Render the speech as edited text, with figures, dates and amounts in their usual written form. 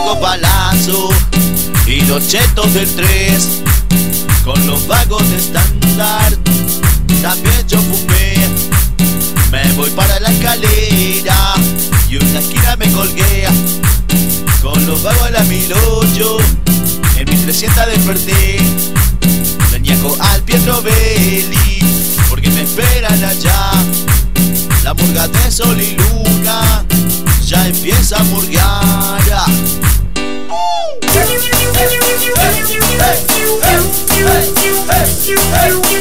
Chico Palazzo y los chetos del 3, con los vagos de estándar. También yo fumé, me voy para la escalera y una esquina me colgué. Con los vagos a la 1008, en 1300 desperté. Veníaco al Pietro Belli, porque me esperan allá. La murga de Sol y Luna ya empieza a murguear. Hey, hey, hey, hey, hey, hey, hey.